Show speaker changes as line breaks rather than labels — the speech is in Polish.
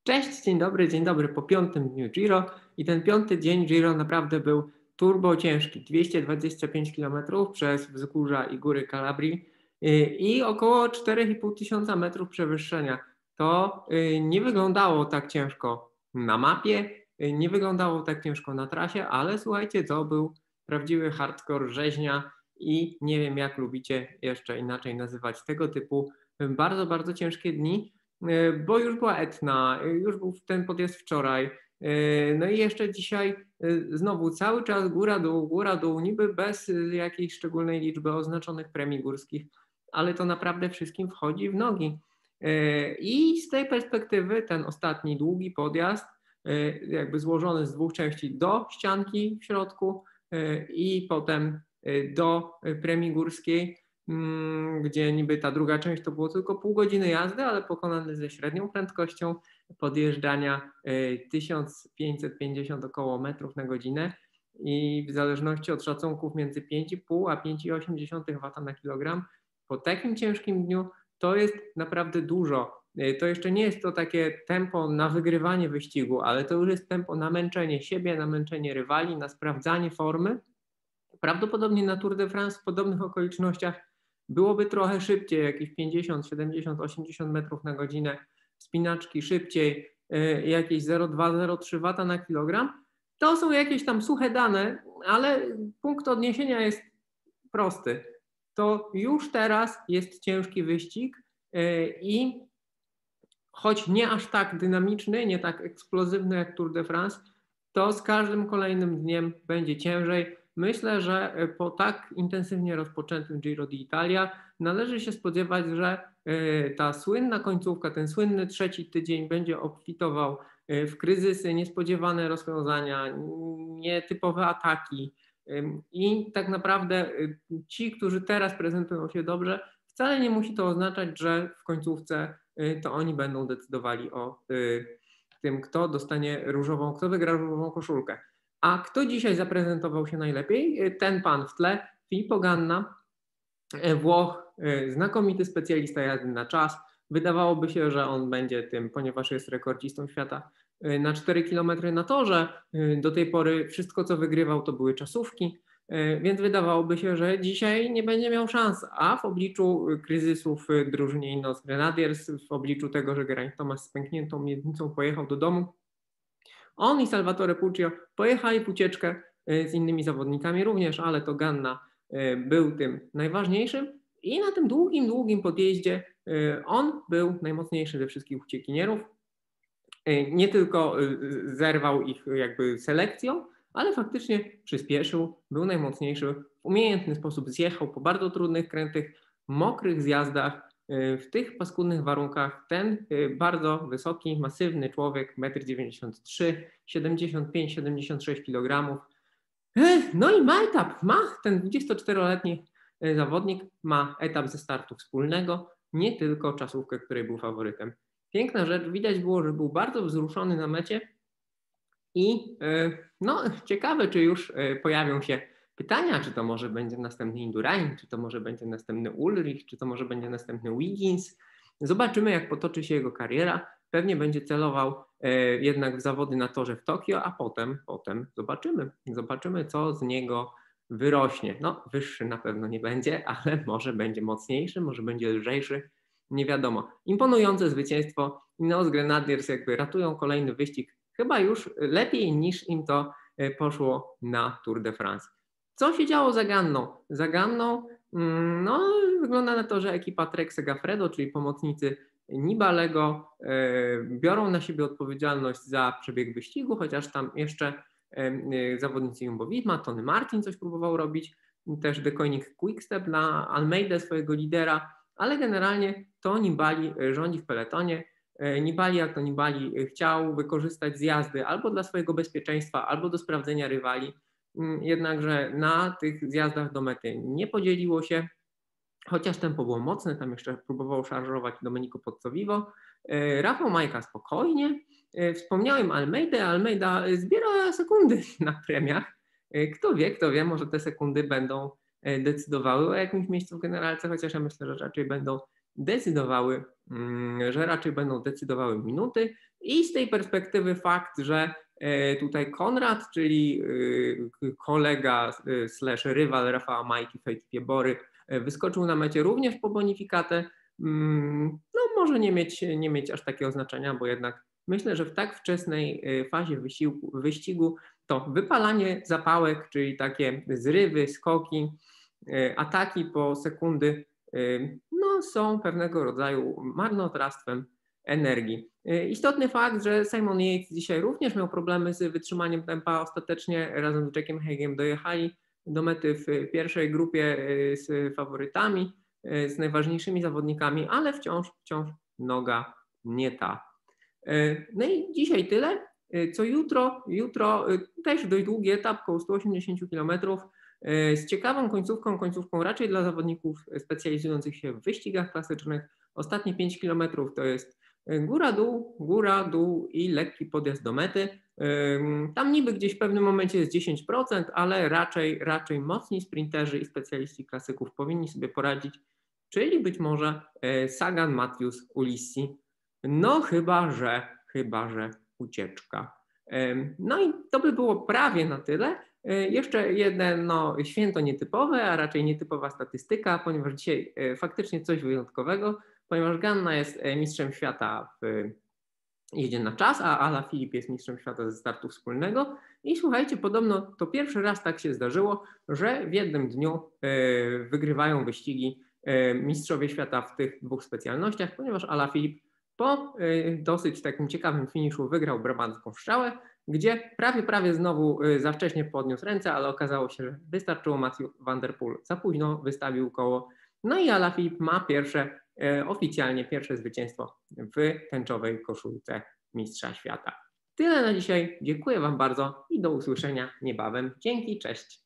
Cześć, dzień dobry po piątym dniu Giro i ten piąty dzień Giro naprawdę był turbo ciężki. 225 km przez wzgórza i góry Kalabrii i około 4,5 tysiąca metrów przewyższenia. To nie wyglądało tak ciężko na mapie, nie wyglądało tak ciężko na trasie, ale słuchajcie, to był prawdziwy hardcore rzeźnia i nie wiem, jak lubicie jeszcze inaczej nazywać tego typu bardzo, bardzo ciężkie dni, bo już była Etna, już był ten podjazd wczoraj, no i jeszcze dzisiaj znowu cały czas góra, dół, niby bez jakiejś szczególnej liczby oznaczonych premii górskich, ale to naprawdę wszystkim wchodzi w nogi. I z tej perspektywy ten ostatni długi podjazd, jakby złożony z dwóch części do ścianki w środku i potem do premii górskiej, gdzie niby ta druga część to było tylko pół godziny jazdy, ale pokonany ze średnią prędkością podjeżdżania 1550 około metrów na godzinę i w zależności od szacunków między 5,5 a 5,8 W na kilogram. Po takim ciężkim dniu to jest naprawdę dużo. To jeszcze nie jest to takie tempo na wygrywanie wyścigu, ale to już jest tempo na męczenie siebie, na męczenie rywali, na sprawdzanie formy. Prawdopodobnie na Tour de France w podobnych okolicznościach byłoby trochę szybciej, jakieś 50, 70, 80 metrów na godzinę, wspinaczki szybciej, jakieś 0,2-0,3 W na kilogram. To są jakieś tam suche dane, ale punkt odniesienia jest prosty. To już teraz jest ciężki wyścig i choć nie aż tak dynamiczny, nie tak eksplozywny jak Tour de France, to z każdym kolejnym dniem będzie ciężej. Myślę, że po tak intensywnie rozpoczętym Giro d'Italia należy się spodziewać, że ta słynna końcówka, ten słynny trzeci tydzień będzie obfitował w kryzysy, niespodziewane rozwiązania, nietypowe ataki. I tak naprawdę ci, którzy teraz prezentują się dobrze, wcale nie musi to oznaczać, że w końcówce to oni będą decydowali o tym, kto dostanie różową, kto wygra różową koszulkę. A kto dzisiaj zaprezentował się najlepiej? Ten pan w tle, Filippo Ganna, Włoch, znakomity specjalista jazdy na czas. Wydawałoby się, że on będzie tym, ponieważ jest rekordzistą świata na 4 km na torze. Do tej pory wszystko, co wygrywał, to były czasówki, więc wydawałoby się, że dzisiaj nie będzie miał szans, a w obliczu kryzysów drużynie Ineos Grenadiers, w obliczu tego, że Geraint Thomas z pękniętą miednicą pojechał do domu, on i Salvatore Puccio pojechali w ucieczkę z innymi zawodnikami również, ale to Ganna był tym najważniejszym i na tym długim podjeździe on był najmocniejszy ze wszystkich uciekinierów. Nie tylko zerwał ich jakby selekcją, ale faktycznie przyspieszył, był najmocniejszy, w umiejętny sposób zjechał po bardzo trudnych, krętych, mokrych zjazdach. W tych paskudnych warunkach ten bardzo wysoki, masywny człowiek, 1,93 m, 75-76 kg. No i ma etap, ten 24-letni zawodnik ma etap ze startu wspólnego, nie tylko czasówkę, której był faworytem. Piękna rzecz, widać było, że był bardzo wzruszony na mecie i no ciekawe, czy już pojawią się pytania, czy to może będzie następny Indurain, czy to może będzie następny Ulrich, czy to może będzie następny Wiggins. Zobaczymy, jak potoczy się jego kariera. Pewnie będzie celował jednak w zawody na torze w Tokio, a potem zobaczymy, co z niego wyrośnie. No, wyższy na pewno nie będzie, ale może będzie mocniejszy, może będzie lżejszy, nie wiadomo. Imponujące zwycięstwo. Ineos Grenadiers jakby ratują kolejny wyścig, chyba już lepiej niż im to poszło na Tour de France. Co się działo za Ganną? Za Ganną no, wygląda na to, że ekipa Trek Segafredo, czyli pomocnicy Nibalego, biorą na siebie odpowiedzialność za przebieg wyścigu, chociaż tam jeszcze zawodnicy Jumbo-Visma, Tony Martin coś próbował robić, też Deceuninck Quickstep na Almeidę, swojego lidera, ale generalnie to Nibali rządzi w peletonie. Nibali, jak to Nibali, chciał wykorzystać zjazdy albo dla swojego bezpieczeństwa, albo do sprawdzenia rywali. Jednakże na tych zjazdach do mety nie podzieliło się, chociaż tempo było mocne, tam jeszcze próbował szarżować Domenico Pozzovivo. Rafał Majka spokojnie. Wspomniałem Almeida zbiera sekundy na premiach. Kto wie, może te sekundy będą decydowały o jakimś miejscu w generalce, chociaż ja myślę, że raczej będą decydowały minuty I z tej perspektywy fakt, że tutaj Konrad, czyli kolega slash rywal Rafała Majki w Fejtupie Bory, wyskoczył na mecie również po bonifikatę, no może nie mieć aż takiego znaczenia, bo jednak myślę, że w tak wczesnej fazie wyścigu to wypalanie zapałek, czyli takie zrywy, skoki, ataki po sekundy, no są pewnego rodzaju marnotrawstwem energii. Istotny fakt, że Simon Yates dzisiaj również miał problemy z wytrzymaniem tempa. Ostatecznie razem z Jackiem Haigiem dojechali do mety w pierwszej grupie z faworytami, z najważniejszymi zawodnikami, ale wciąż noga nie ta. No i dzisiaj tyle. Co jutro? Jutro też dość długi etap, około 180 km, z ciekawą końcówką raczej dla zawodników specjalizujących się w wyścigach klasycznych. Ostatnie 5 km to jest góra, dół i lekki podjazd do mety. Tam niby gdzieś w pewnym momencie jest 10%, ale raczej mocni sprinterzy i specjaliści klasyków powinni sobie poradzić, czyli być może Sagan, Matthews, Ulissi. No chyba, że ucieczka. No i to by było prawie na tyle. Jeszcze jedno święto nietypowe, a raczej nietypowa statystyka, ponieważ dzisiaj faktycznie coś wyjątkowego, ponieważ Ganna jest mistrzem świata w jeździe na czas, a Alaphilippe jest mistrzem świata ze startu wspólnego. I słuchajcie, podobno to pierwszy raz tak się zdarzyło, że w jednym dniu wygrywają wyścigi mistrzowie świata w tych dwóch specjalnościach, ponieważ Alaphilippe po dosyć takim ciekawym finiszu wygrał brabantską strzałę, gdzie prawie znowu za wcześnie podniósł ręce, ale okazało się, że wystarczyło Mathieu van der Poel za późno, wystawił koło. No i Alaphilippe ma oficjalnie pierwsze zwycięstwo w tęczowej koszulce mistrza świata. Tyle na dzisiaj. Dziękuję Wam bardzo i do usłyszenia niebawem. Dzięki, cześć.